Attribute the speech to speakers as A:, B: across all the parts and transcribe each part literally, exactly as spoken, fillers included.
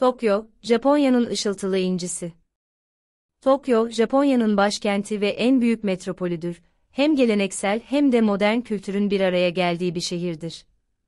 A: Tokyo, Japonya'nın ışıltılı incisi. Tokyo, Japonya'nın başkenti ve en büyük metropolüdür. Hem geleneksel hem de modern kültürün bir araya geldiği bir şehirdir.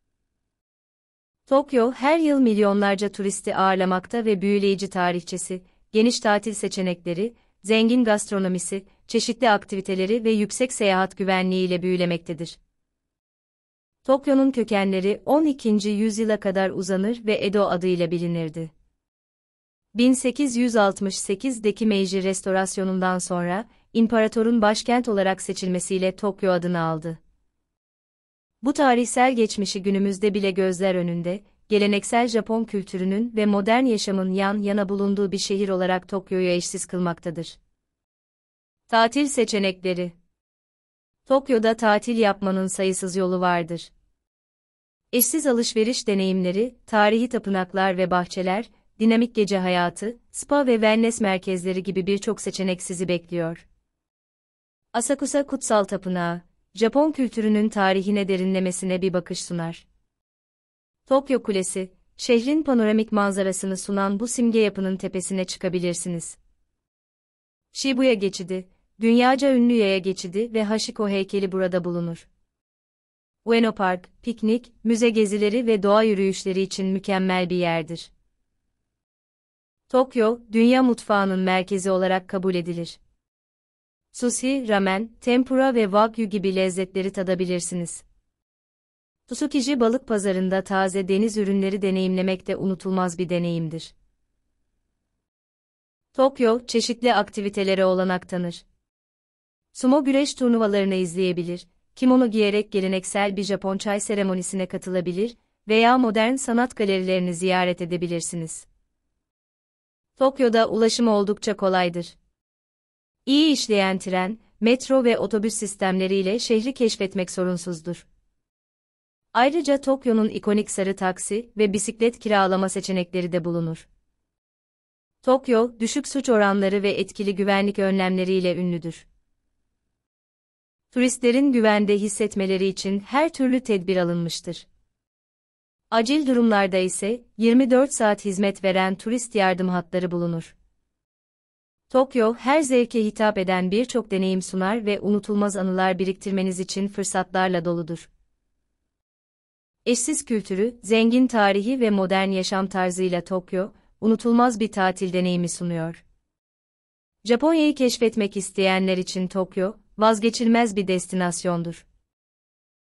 A: Tokyo, her yıl milyonlarca turisti ağırlamakta ve büyüleyici tarihçesi, geniş tatil seçenekleri, zengin gastronomisi, çeşitli aktiviteleri ve yüksek seyahat güvenliğiyle büyülemektedir. Tokyo'nun kökenleri on ikinci yüzyıla kadar uzanır ve Edo adıyla bilinirdi. bin sekiz yüz altmış sekizdeki Meiji Restorasyonundan sonra, imparatorun başkent olarak seçilmesiyle Tokyo adını aldı. Bu tarihsel geçmişi günümüzde bile gözler önünde, geleneksel Japon kültürünün ve modern yaşamın yan yana bulunduğu bir şehir olarak Tokyo'yu eşsiz kılmaktadır. Tatil seçenekleri. Tokyo'da tatil yapmanın sayısız yolu vardır. Eşsiz alışveriş deneyimleri, tarihi tapınaklar ve bahçeler, dinamik gece hayatı, spa ve wellness merkezleri gibi birçok seçenek sizi bekliyor. Asakusa Kutsal Tapınağı, Japon kültürünün tarihine derinlemesine bir bakış sunar. Tokyo Kulesi, şehrin panoramik manzarasını sunan bu simge yapının tepesine çıkabilirsiniz. Shibuya Geçidi, dünyaca ünlü yaya geçidi ve Hachiko heykeli burada bulunur. Ueno Park, piknik, müze gezileri ve doğa yürüyüşleri için mükemmel bir yerdir. Tokyo, dünya mutfağının merkezi olarak kabul edilir. Sushi, ramen, tempura ve wagyu gibi lezzetleri tadabilirsiniz. Tsukiji Balık Pazarı'nda taze deniz ürünleri deneyimlemek de unutulmaz bir deneyimdir. Tokyo, çeşitli aktivitelere olanak tanır. Sumo güreş turnuvalarını izleyebilir, kimono giyerek geleneksel bir Japon çay seremonisine katılabilir veya modern sanat galerilerini ziyaret edebilirsiniz. Tokyo'da ulaşım oldukça kolaydır. İyi işleyen tren, metro ve otobüs sistemleriyle şehri keşfetmek sorunsuzdur. Ayrıca Tokyo'nun ikonik sarı taksi ve bisiklet kiralama seçenekleri de bulunur. Tokyo, düşük suç oranları ve etkili güvenlik önlemleriyle ünlüdür. Turistlerin güvende hissetmeleri için her türlü tedbir alınmıştır. Acil durumlarda ise yirmi dört saat hizmet veren turist yardım hatları bulunur. Tokyo, her zevke hitap eden birçok deneyim sunar ve unutulmaz anılar biriktirmeniz için fırsatlarla doludur. Eşsiz kültürü, zengin tarihi ve modern yaşam tarzıyla Tokyo, unutulmaz bir tatil deneyimi sunuyor. Japonya'yı keşfetmek isteyenler için Tokyo, vazgeçilmez bir destinasyondur.